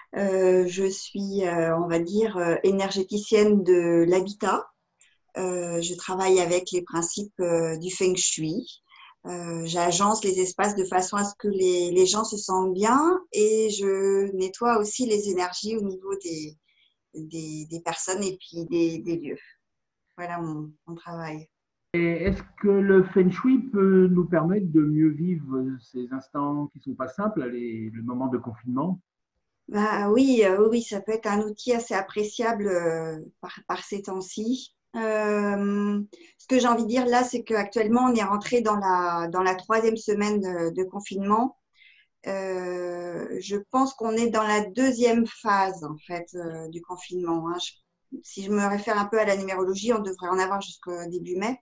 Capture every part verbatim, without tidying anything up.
Euh, je suis, euh, on va dire, euh, énergéticienne de l'habitat. Euh, je travaille avec les principes euh, du Feng Shui. Euh, j'agence les espaces de façon à ce que les, les gens se sentent bien et je nettoie aussi les énergies au niveau des, des, des personnes et puis des, des lieux. Voilà mon, mon travail. Et est-ce que le Feng Shui peut nous permettre de mieux vivre ces instants qui ne sont pas simples, les, le moment de confinement? Bah, oui, euh, oui, oui, ça peut être un outil assez appréciable euh, par, par ces temps-ci. Euh, ce que j'ai envie de dire là, c'est qu'actuellement, on est rentré dans la, dans la troisième semaine de, de confinement. Euh, je pense qu'on est dans la deuxième phase, en fait, euh, du confinement, hein. Je- si je me réfère un peu à la numérologie, on devrait en avoir jusqu'au début mai.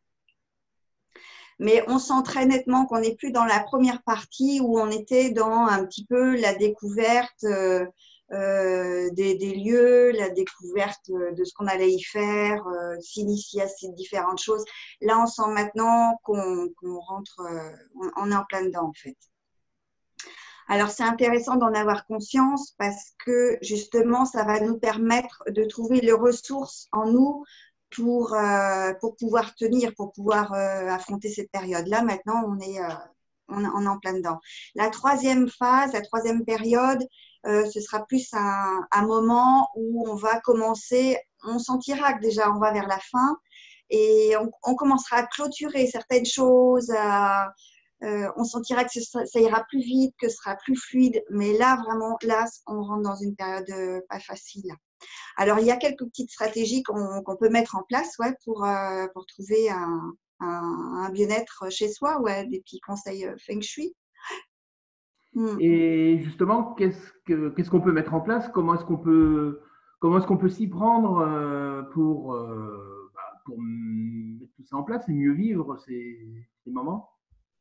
Mais on sent très nettement qu'on n'est plus dans la première partie où on était dans un petit peu la découverte euh, euh, des, des lieux, la découverte de ce qu'on allait y faire, euh, s'initier à ces différentes choses. Là, on sent maintenant qu'on qu'on rentre, euh, on, on est en plein dedans en fait. Alors, c'est intéressant d'en avoir conscience parce que justement, ça va nous permettre de trouver les ressources en nous pour, euh, pour pouvoir tenir, pour pouvoir euh, affronter cette période-là. Maintenant, on est, euh, on, on est en plein dedans. La troisième phase, la troisième période, euh, ce sera plus un, un moment où on va commencer, on sentira que déjà on va vers la fin et on, on commencera à clôturer certaines choses, à euh, on sentira que ça, ça ira plus vite, que ce sera plus fluide. Mais là, vraiment, là, on rentre dans une période euh, pas facile. Alors, il y a quelques petites stratégies qu'on qu'on peut mettre en place ouais, pour, euh, pour trouver un, un, un bien-être chez soi, ouais, des petits conseils euh, feng shui. Mm. Et justement, qu'est-ce que, qu'est-ce qu'on peut mettre en place? Comment est-ce qu'on peut, comment est-ce qu'on peut s'y prendre euh, pour, euh, bah, pour mettre tout ça en place et mieux vivre ces, ces moments?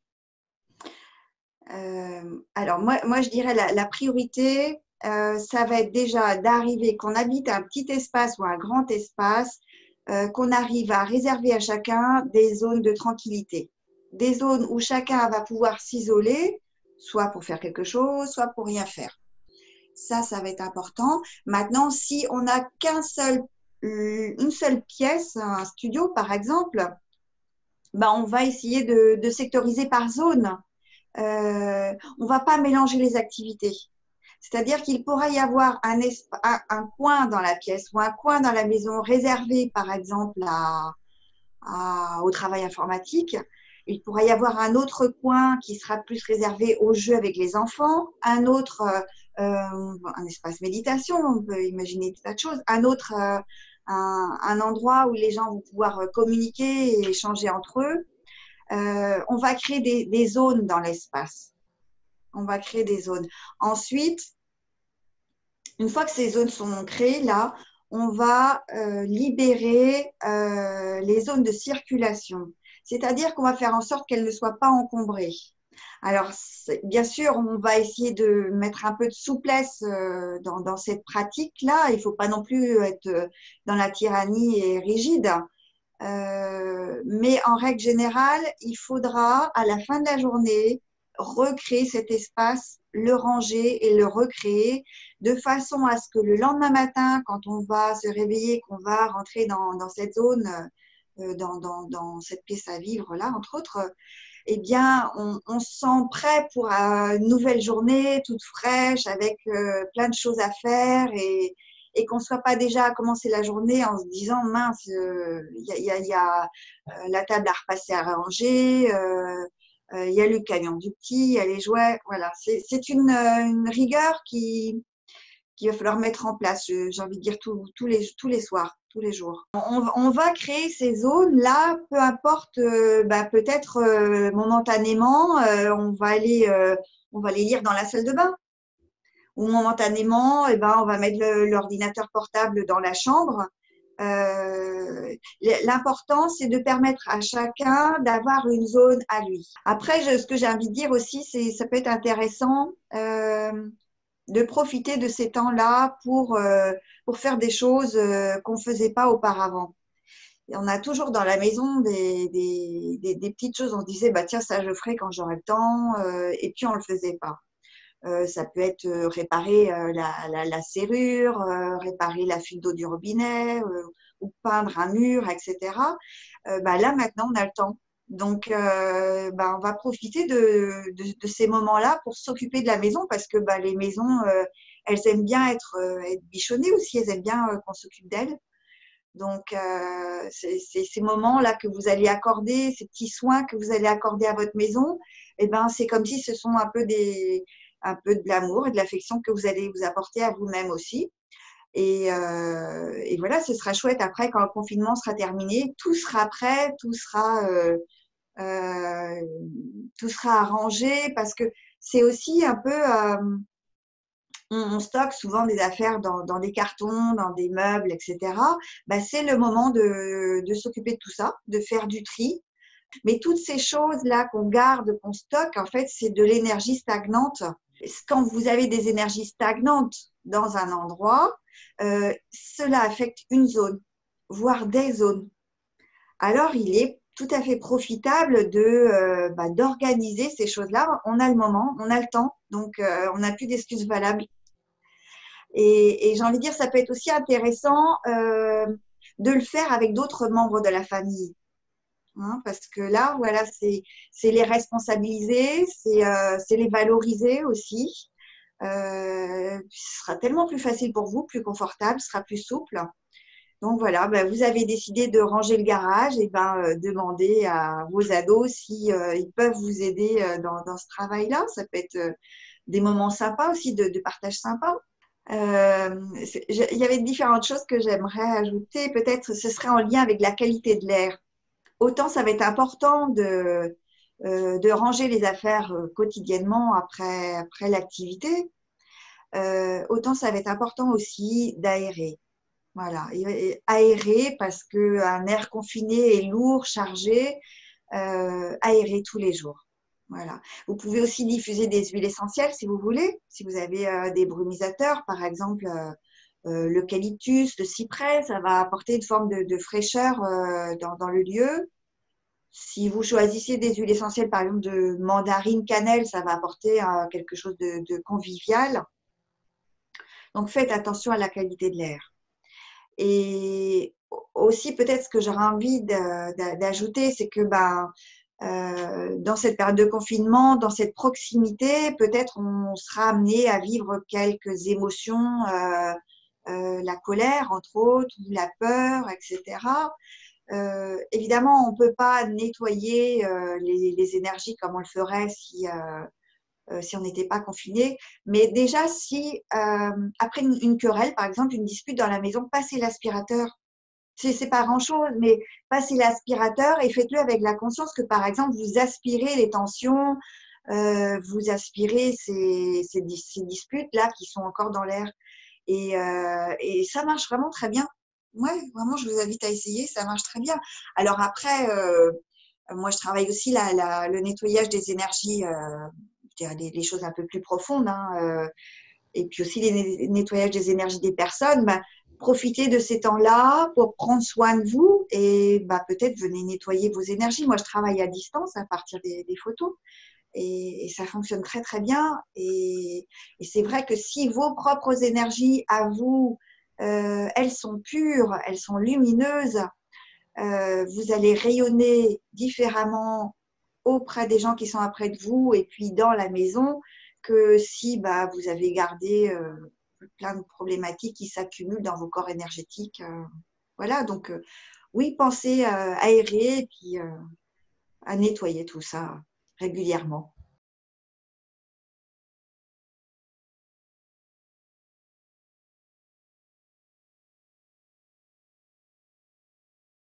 Euh, alors, moi, moi, je dirais la, la priorité, euh, ça va être déjà d'arriver, qu'on habite un petit espace ou un grand espace, euh, qu'on arrive à réserver à chacun des zones de tranquillité, des zones où chacun va pouvoir s'isoler, soit pour faire quelque chose, soit pour rien faire. Ça, ça va être important. Maintenant, si on n'a qu'un seul, une seule pièce, un studio par exemple, ben, on va essayer de, de sectoriser par zone. Euh, on ne va pas mélanger les activités. C'est-à-dire qu'il pourrait y avoir un, un, un, coin dans la pièce ou un coin dans la maison réservé, par exemple, à, à, au travail informatique. Il pourrait y avoir un autre coin qui sera plus réservé au jeu avec les enfants, un autre, euh, un espace méditation, on peut imaginer des tas de choses, un autre, euh, un, un endroit où les gens vont pouvoir communiquer et échanger entre eux. Euh, on va créer des, des zones dans l'espace. On va créer des zones. Ensuite, une fois que ces zones sont créées, là, on va euh, libérer euh, les zones de circulation. C'est-à-dire qu'on va faire en sorte qu'elles ne soient pas encombrées. Alors, bien sûr, on va essayer de mettre un peu de souplesse euh, dans, dans, cette pratique-là. Il ne faut pas non plus être dans la tyrannie et rigide. Euh, mais en règle générale, il faudra, à la fin de la journée, recréer cet espace, le ranger et le recréer de façon à ce que le lendemain matin, quand on va se réveiller, qu'on va rentrer dans, dans cette zone, euh, dans, dans, dans, cette pièce à vivre là, entre autres, eh bien, on, on se sent prêt pour une nouvelle journée, toute fraîche, avec euh, plein de choses à faire et, et qu'on ne soit pas déjà à commencer la journée en se disant mince, il euh, y, a, y, a, y a euh, la table à repasser à ranger, il euh, euh, y a le camion du petit, il y a les jouets. Voilà, c'est une, une rigueur qui, qu'il va falloir mettre en place, j'ai envie de dire tous tous les, tous les soirs, tous les jours. On, on va créer ces zones-là, peu importe, euh, bah, peut-être euh, momentanément, euh, on va aller, euh, on va les lire dans la salle de bain. Ou momentanément, eh ben, on va mettre l'ordinateur portable dans la chambre. Euh, L'important, c'est de permettre à chacun d'avoir une zone à lui. Après, je, ce que j'ai envie de dire aussi, c'est ça peut être intéressant euh, de profiter de ces temps-là pour, euh, pour faire des choses euh, qu'on ne faisait pas auparavant. Et on a toujours dans la maison des, des, des, des petites choses, on se disait, bah, tiens, ça je ferai quand j'aurai le temps, euh, et puis on ne le faisait pas. Euh, ça peut être euh, réparer euh, la, la, la serrure, euh, réparer la fuite d'eau du robinet euh, ou peindre un mur, et cetera. Euh, bah, là, maintenant, on a le temps. Donc, euh, bah, on va profiter de, de, de ces moments-là pour s'occuper de la maison parce que bah, les maisons, euh, elles aiment bien être, euh, être bichonnées aussi, elles aiment bien euh, qu'on s'occupe d'elles. Donc, euh, c'est c'est ces moments-là que vous allez accorder, ces petits soins que vous allez accorder à votre maison, eh ben, c'est comme si ce sont un peu des, un peu de l'amour et de l'affection que vous allez vous apporter à vous-même aussi. Et, euh, et voilà, ce sera chouette après quand le confinement sera terminé, tout sera prêt, tout sera, euh, euh, tout sera arrangé parce que c'est aussi un peu, euh, on, on stocke souvent des affaires dans, dans des cartons, dans des meubles, et cetera. Bah, c'est le moment de, de s'occuper de tout ça, de faire du tri. Mais toutes ces choses-là qu'on garde, qu'on stocke, en fait, c'est de l'énergie stagnante. Quand vous avez des énergies stagnantes dans un endroit, euh, cela affecte une zone, voire des zones. Alors, il est tout à fait profitable de euh, bah, d'organiser ces choses-là. On a le moment, on a le temps, donc euh, on n'a plus d'excuses valables. Et, et j'ai envie de dire, ça peut être aussi intéressant euh, de le faire avec d'autres membres de la famille. Hein, parce que là, voilà, c'est c'est les responsabiliser, c'est euh, c'est les valoriser aussi. Euh, ce sera tellement plus facile pour vous, plus confortable, ce sera plus souple. Donc voilà, ben, vous avez décidé de ranger le garage, et ben euh, demandez à vos ados si euh, ils peuvent vous aider euh, dans, dans ce travail-là. Ça peut être euh, des moments sympas aussi, de, de partage sympa. Euh, il y avait différentes choses que j'aimerais ajouter. Peut-être ce serait en lien avec la qualité de l'air. Autant ça va être important de, euh, de ranger les affaires euh, quotidiennement après, après l'activité, euh, autant ça va être important aussi d'aérer. Voilà, et aérer parce qu'un air confiné est lourd, chargé, euh, aérer tous les jours. Voilà. Vous pouvez aussi diffuser des huiles essentielles si vous voulez, si vous avez euh, des brumisateurs, par exemple euh, euh, l'eucalyptus, le cyprès, ça va apporter une forme de, de fraîcheur euh, dans, dans le lieu. Si vous choisissez des huiles essentielles, par exemple de mandarine, cannelle, ça va apporter euh, quelque chose de, de convivial. Donc faites attention à la qualité de l'air. Et aussi, peut-être ce que j'aurais envie d'ajouter, c'est que ben, euh, dans cette période de confinement, dans cette proximité, peut-être on sera amené à vivre quelques émotions, euh, euh, la colère, entre autres, ou la peur, et cetera. Euh, évidemment, on ne peut pas nettoyer euh, les, les énergies comme on le ferait si, euh, euh, si on n'était pas confiné. Mais déjà, si euh, après une, une querelle, par exemple, une dispute dans la maison, passez l'aspirateur. C'est, c'est pas grand-chose, mais passez l'aspirateur et faites-le avec la conscience que, par exemple, vous aspirez les tensions, euh, vous aspirez ces, ces, ces disputes-là qui sont encore dans l'air. Et, euh, et ça marche vraiment très bien. Ouais, vraiment, je vous invite à essayer, ça marche très bien. Alors après, euh, moi, je travaille aussi la, la, le nettoyage des énergies, euh, je dirais les, les choses un peu plus profondes, hein, euh, et puis aussi les nettoyages des énergies des personnes. Bah, profitez de ces temps-là pour prendre soin de vous et bah, peut-être venez nettoyer vos énergies. Moi, je travaille à distance à partir des, des photos. Et, et ça fonctionne très très bien. Et, et c'est vrai que si vos propres énergies à vous, euh, elles sont pures, elles sont lumineuses, euh, vous allez rayonner différemment auprès des gens qui sont après de vous et puis dans la maison que si bah, vous avez gardé euh, plein de problématiques qui s'accumulent dans vos corps énergétiques. Euh, voilà, donc euh, oui, pensez euh, à aérer et puis euh, à nettoyer tout ça régulièrement.